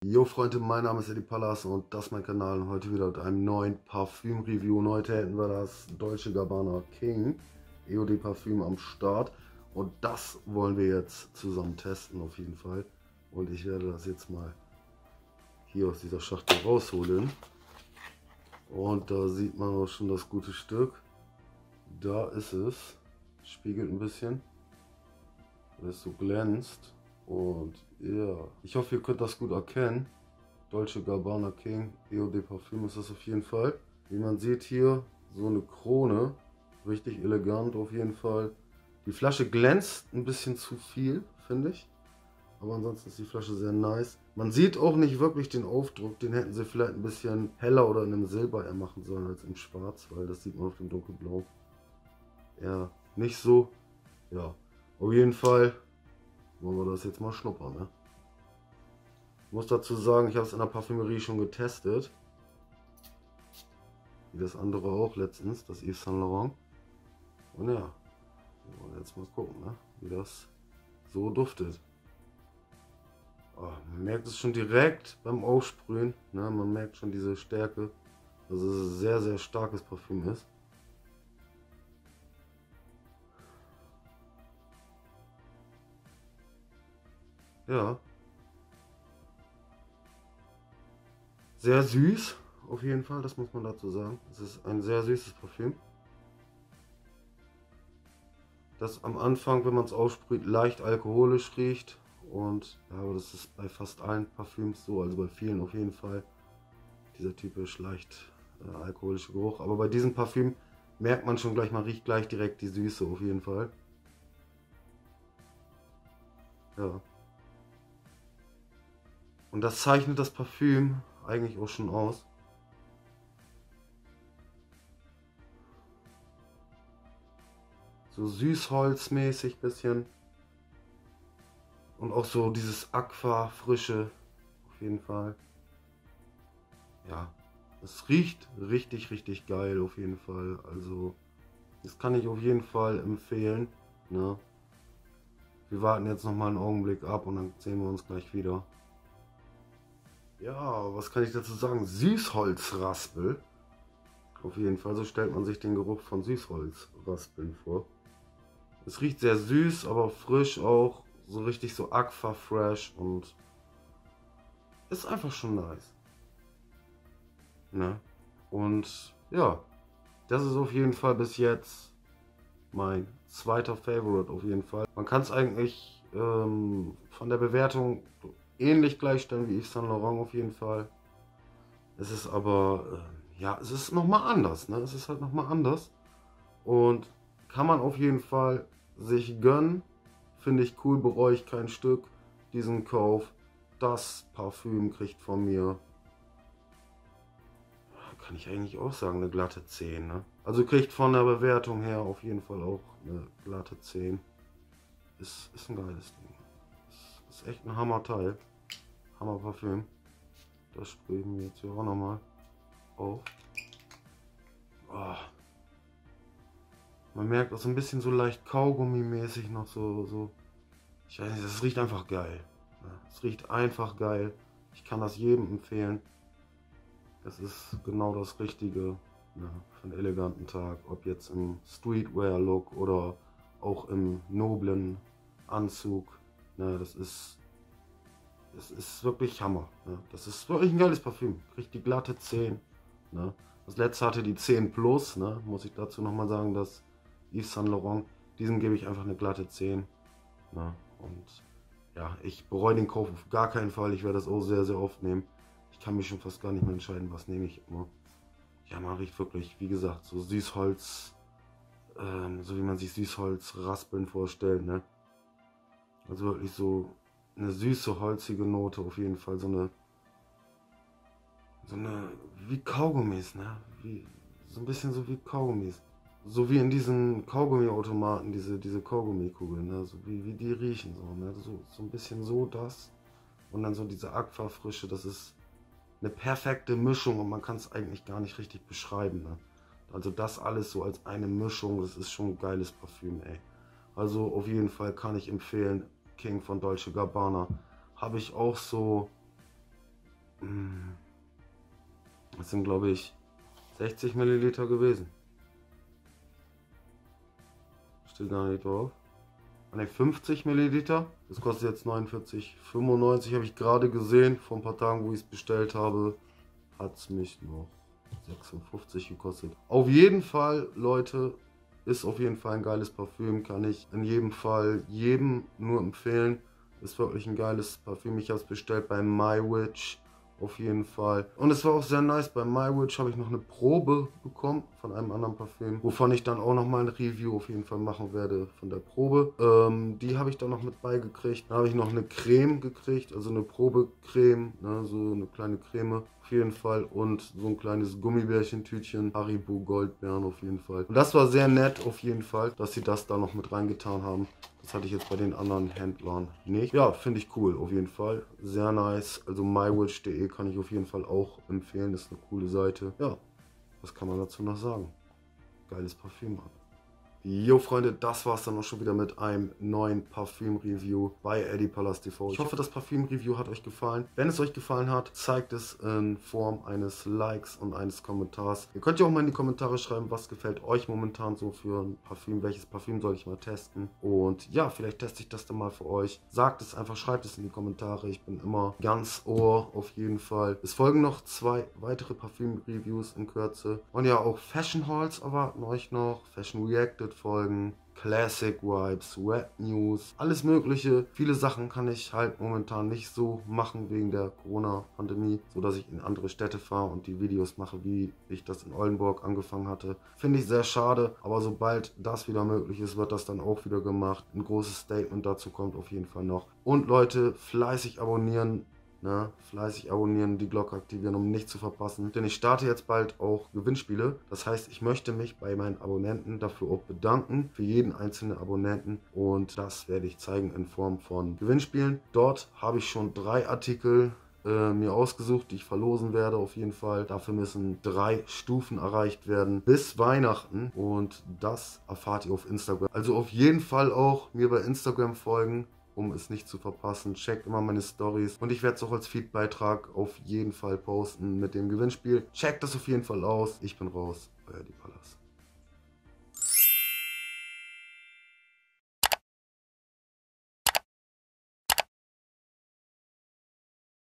Jo Freunde, mein Name ist Eddie Pallas und das ist mein Kanal und heute wieder mit einem neuen Parfüm-Review. Und heute hätten wir das Dolce Gabbana King EOD Parfüm am Start und das wollen wir jetzt zusammen testen auf jeden Fall. Und ich werde das jetzt mal hier aus dieser Schachtel rausholen. Und da sieht man auch schon das gute Stück. Da ist es, spiegelt ein bisschen, weil es so glänzt. Und ja, ich hoffe, ihr könnt das gut erkennen. Dolce Gabbana King EOD Parfüm ist das auf jeden Fall. Wie man sieht hier, so eine Krone. Richtig elegant auf jeden Fall. Die Flasche glänzt ein bisschen zu viel, finde ich. Aber ansonsten ist die Flasche sehr nice. Man sieht auch nicht wirklich den Aufdruck. Den hätten sie vielleicht ein bisschen heller oder in einem Silber eher machen sollen als im Schwarz. Weil das sieht man auf dem Dunkelblau. Ja, nicht so. Ja, auf jeden Fall wollen wir das jetzt mal schnuppern, ne? Ich muss dazu sagen, ich habe es in der Parfümerie schon getestet. Wie das andere auch letztens, das Yves Saint Laurent. Und ja, wir wollen jetzt mal gucken, ne, wie das so duftet. Oh, man merkt es schon direkt beim Aufsprühen, ne, man merkt schon diese Stärke, dass es ein sehr, sehr starkes Parfüm ist. Ja. Sehr süß, auf jeden Fall, das muss man dazu sagen. Es ist ein sehr süßes Parfüm. Das am Anfang, wenn man es aussprüht, leicht alkoholisch riecht. Und ja, aber das ist bei fast allen Parfüms so, also bei vielen auf jeden Fall. Dieser typisch leicht alkoholische Geruch. Aber bei diesem Parfüm merkt man schon gleich, man riecht gleich direkt die Süße auf jeden Fall. Ja. Und das zeichnet das Parfüm eigentlich auch schon aus. So süßholzmäßig bisschen. Und auch so dieses Aqua frische auf jeden Fall. Ja, es riecht richtig, richtig geil auf jeden Fall. Also das kann ich auf jeden Fall empfehlen. Ne? Wir warten jetzt noch mal einen Augenblick ab und dann sehen wir uns gleich wieder. Ja, was kann ich dazu sagen? Süßholzraspel. Auf jeden Fall, so stellt man sich den Geruch von Süßholzraspeln vor. Es riecht sehr süß, aber frisch auch. So richtig so Aqua fresh und ist einfach schon nice. Ne? Und ja, das ist auf jeden Fall bis jetzt mein zweiter Favorite auf jeden Fall. Man kann es eigentlich von der Bewertung ähnlich gleichstellen wie Yves Saint Laurent auf jeden Fall. Es ist aber, ja, es ist nochmal anders, ne? Es ist halt nochmal anders. Und kann man auf jeden Fall sich gönnen. Finde ich cool, bereue ich kein Stück. Diesen Kauf. Das Parfüm kriegt von mir, kann ich eigentlich auch sagen, eine glatte 10. Ne? Also kriegt von der Bewertung her auf jeden Fall auch eine glatte 10. Ist ein geiles Ding. Ist echt ein Hammer-Teil. Hammer-Parfüm. Das sprühen wir jetzt hier auch nochmal auf. Oh. Man merkt auch so ein bisschen so leicht Kaugummi-mäßig noch so. Ich weiß nicht, das riecht einfach geil. Es riecht einfach geil. Ich kann das jedem empfehlen. Das ist genau das Richtige, ja, für einen eleganten Tag. Ob jetzt im Streetwear-Look oder auch im noblen Anzug. Ja, das ist wirklich Hammer. Ja. Das ist wirklich ein geiles Parfüm. Kriegt die glatte 10. Ne. Das letzte hatte die 10 plus. Ne. Muss ich dazu nochmal sagen, dass Yves Saint Laurent, diesem gebe ich einfach eine glatte 10. Ne. Und ja, ich bereue den Kauf auf gar keinen Fall. Ich werde das auch sehr, sehr oft nehmen. Ich kann mich schon fast gar nicht mehr entscheiden, was nehme ich immer. Ja, man riecht wirklich, wie gesagt, so Süßholz, so wie man sich Süßholz-Raspeln vorstellt, ne? Also wirklich so eine süße, holzige Note auf jeden Fall, so eine wie Kaugummis, ne? So ein bisschen so wie Kaugummis. So wie in diesen Kaugummiautomaten, diese Kaugummikugeln, ne? So wie die riechen, so, ne? So ein bisschen so das. Und dann so diese Aquafrische, das ist eine perfekte Mischung und man kann es eigentlich gar nicht richtig beschreiben. Ne? Also das alles so als eine Mischung, das ist schon ein geiles Parfüm, ey. Also auf jeden Fall kann ich empfehlen, King von Dolce Gabbana. Habe ich auch so Das sind, glaube ich, 60 Milliliter gewesen. Steht gar nicht drauf. Ne, 50 Milliliter. Das kostet jetzt 49,95, habe ich gerade gesehen. Vor ein paar Tagen, wo ich es bestellt habe, hat es mich noch 56 gekostet. Auf jeden Fall, Leute, ist auf jeden Fall ein geiles Parfüm. Kann ich in jedem Fall jedem nur empfehlen. Ist wirklich ein geiles Parfüm. Ich habe es bestellt bei MyWitch. Auf jeden Fall. Und es war auch sehr nice. Bei MyWitch habe ich noch eine Probe bekommen von einem anderen Parfüm, wovon ich dann auch noch mal ein Review auf jeden Fall machen werde von der Probe. Die habe ich dann noch mit beigekriegt. Dann habe ich noch eine Creme gekriegt, also eine Probecreme, ne, so eine kleine Creme auf jeden Fall und so ein kleines Gummibärchentütchen, Haribo Goldbeeren auf jeden Fall. Und das war sehr nett auf jeden Fall, dass sie das da noch mit reingetan haben. Das hatte ich jetzt bei den anderen Händlern nicht. Ja, finde ich cool auf jeden Fall. Sehr nice. Also mywitch.de kann ich auf jeden Fall auch empfehlen. Ist eine coole Seite. Ja, was kann man dazu noch sagen? Geiles Parfüm. Jo Freunde, das war's dann auch schon wieder mit einem neuen Parfüm-Review bei Eddie Palast TV. Ich hoffe, das Parfüm-Review hat euch gefallen. Wenn es euch gefallen hat, zeigt es in Form eines Likes und eines Kommentars. Ihr könnt ja auch mal in die Kommentare schreiben, was gefällt euch momentan so für ein Parfüm, welches Parfüm soll ich mal testen. Und ja, vielleicht teste ich das dann mal für euch. Sagt es einfach, schreibt es in die Kommentare. Ich bin immer ganz Ohr auf jeden Fall. Es folgen noch 2 weitere Parfüm-Reviews in Kürze. Und ja, auch Fashion Hauls erwarten euch noch. Fashion Reacted Folgen, Classic Vibes, Web News, alles mögliche. Viele Sachen kann ich halt momentan nicht so machen wegen der Corona-Pandemie, so dass ich in andere Städte fahre und die Videos mache, wie ich das in Oldenburg angefangen hatte. Finde ich sehr schade, aber sobald das wieder möglich ist, wird das dann auch wieder gemacht. Ein großes Statement dazu kommt auf jeden Fall noch. Und Leute, fleißig abonnieren. Ne, fleißig abonnieren, die Glocke aktivieren, um nichts zu verpassen. Denn ich starte jetzt bald auch Gewinnspiele. Das heißt, ich möchte mich bei meinen Abonnenten dafür auch bedanken, für jeden einzelnen Abonnenten. Und das werde ich zeigen in Form von Gewinnspielen. Dort habe ich schon 3 Artikel mir ausgesucht, die ich verlosen werde auf jeden Fall. Dafür müssen 3 Stufen erreicht werden bis Weihnachten. Und das erfahrt ihr auf Instagram. Also auf jeden Fall auch mir bei Instagram folgen, um es nicht zu verpassen. Checkt immer meine Stories und ich werde es auch als Feedbeitrag auf jeden Fall posten mit dem Gewinnspiel. Checkt das auf jeden Fall aus. Ich bin raus. Euer Dieter.